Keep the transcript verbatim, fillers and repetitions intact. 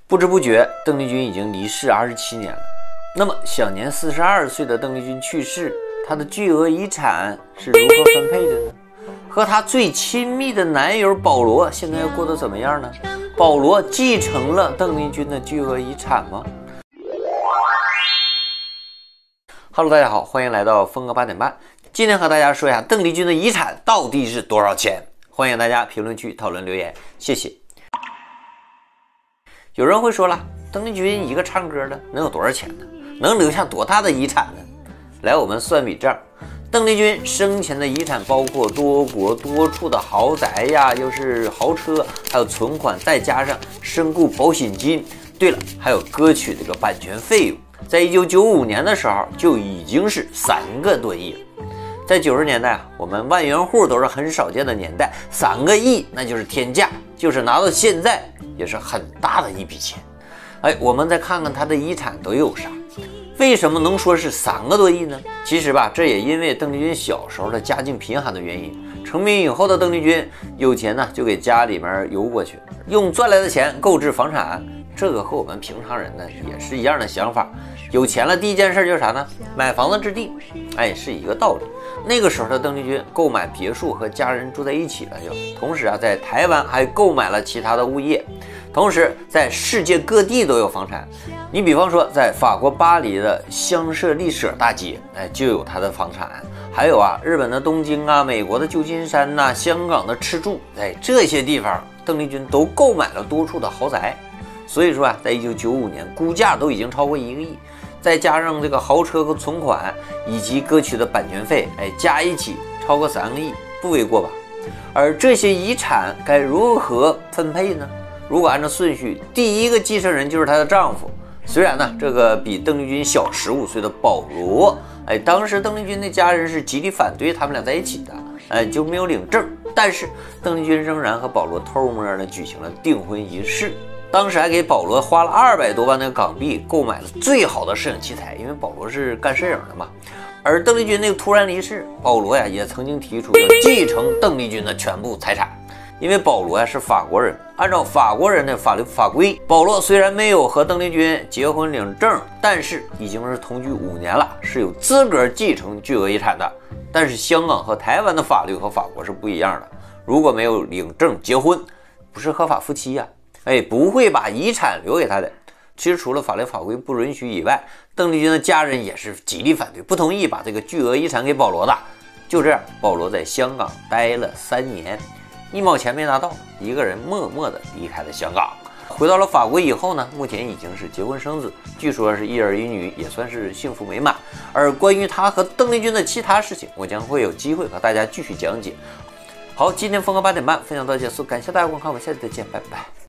不知不觉，邓丽君已经离世二十七年了。那么，享年四十二岁的邓丽君去世，她的巨额遗产是如何分配的呢？和她最亲密的男友保罗现在又过得怎么样呢？保罗继承了邓丽君的巨额遗产吗 ？Hello， 大家好，欢迎来到峰哥八点半。今天和大家说一下邓丽君的遗产到底是多少钱？欢迎大家评论区讨论留言，谢谢。有人会说了，邓丽君一个唱歌的能有多少钱呢？能留下多大的遗产呢？来，我们算笔账。邓丽君生前的遗产包括多国多处的豪宅呀，又是豪车，还有存款，再加上身故保险金。对了，还有歌曲这个版权费用，在一九九五年的时候就已经是三个多亿了。在九十年代啊，我们万元户都是很少见的年代，三个亿那就是天价，就是拿到现在也是很大的一笔钱。哎，我们再看看他的遗产都有啥？为什么能说是三个多亿呢？其实吧，这也因为邓丽君小时候的家境贫寒的原因。成名以后的邓丽君有钱呢，就给家里面邮过去，用赚来的钱购置房产。这个和我们平常人呢也是一样的想法。有钱了，第一件事就是啥呢？买房子置地，哎，是一个道理。那个时候的邓丽君购买别墅和家人住在一起了就，同时啊，在台湾还购买了其他的物业，同时在世界各地都有房产。你比方说，在法国巴黎的香榭丽舍大街，哎，就有她的房产。还有啊，日本的东京啊，美国的旧金山呐、啊，香港的赤柱，哎，这些地方邓丽君都购买了多处的豪宅。所以说啊，在一九九五年，估价都已经超过一个亿，再加上这个豪车和存款，以及歌曲的版权费，哎，加一起超过三个亿，不为过吧？而这些遗产该如何分配呢？如果按照顺序，第一个继承人就是她的丈夫。虽然呢，这个比邓丽君小十五岁的保罗，哎，当时邓丽君的家人是极力反对他们俩在一起的，哎，就没有领证。但是邓丽君仍然和保罗偷摸的举行了订婚仪式。当时还给保罗花了二百多万的港币购买了最好的摄影器材，因为保罗是干摄影的嘛。而邓丽君那个突然离世，保罗呀也曾经提出要继承邓丽君的全部财产，因为保罗呀是法国人，按照法国人的法律法规，保罗虽然没有和邓丽君结婚领证，但是已经是同居五年了，是有资格继承巨额遗产的。但是香港和台湾的法律和法国是不一样的，如果没有领证结婚，不是合法夫妻呀。哎，不会把遗产留给他的。其实除了法律法规不允许以外，邓丽君的家人也是极力反对，不同意把这个巨额遗产给保罗的。就这样，保罗在香港待了三年，一毛钱没拿到，一个人默默地离开了香港。回到了法国以后呢，目前已经是结婚生子，据说是一儿一女，也算是幸福美满。而关于他和邓丽君的其他事情，我将会有机会和大家继续讲解。好，今天峰哥八点半分享到结束，感谢大家观看，我们下期再见，拜拜。